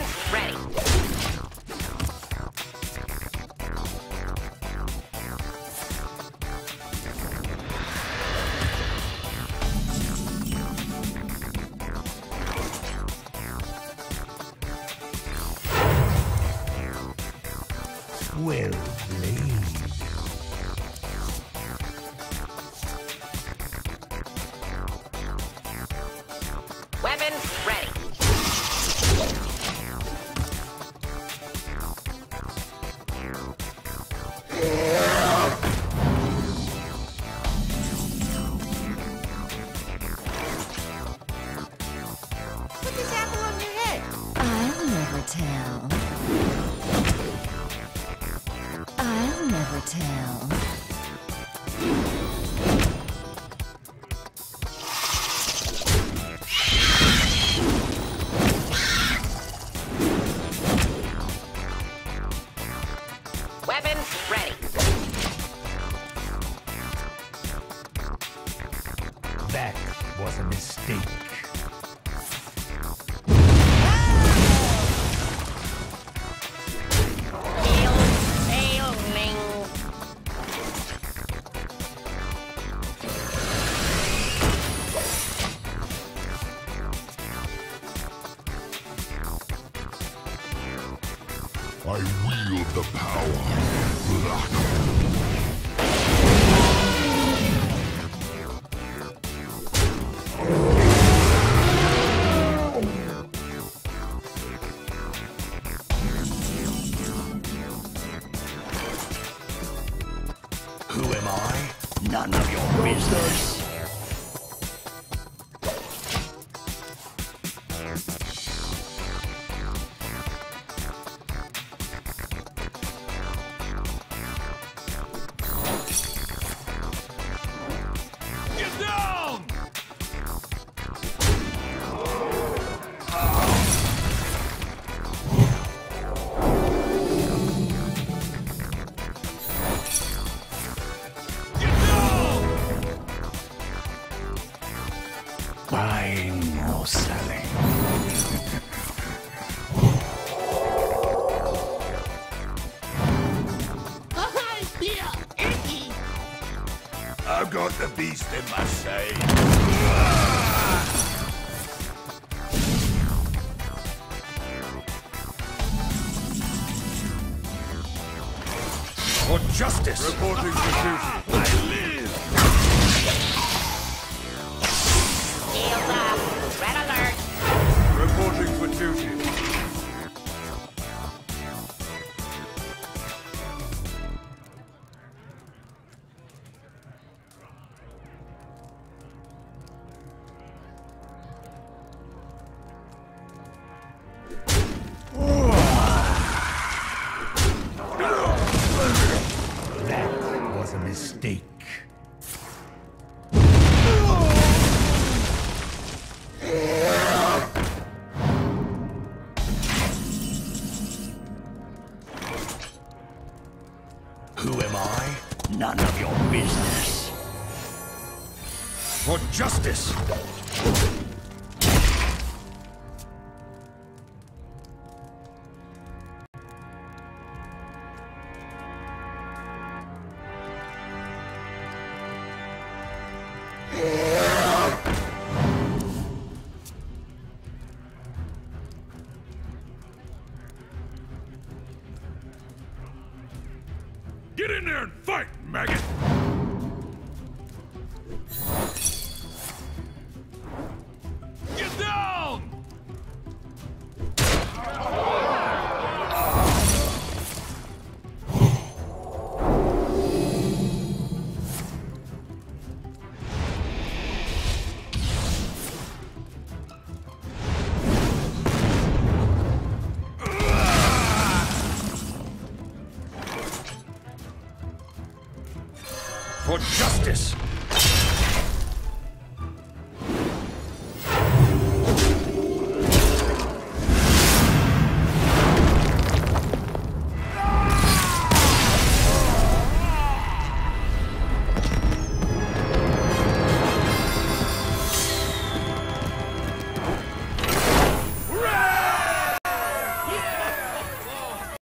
Weapons ready. Well played. Weapons ready. Put this apple on your head. I'll never tell. I'll never tell. Weapons ready. That was a mistake. Failing. I wield the power. Who am I? None of your business. Get down! Buying or selling. I've got the beast in my sight. For justice. Reporting for duty. I live! Shields up. Red alert. Reporting for duty. That was a mistake. Who am I? None of your business. For justice! Get in there and fight, maggot! Get down! For justice!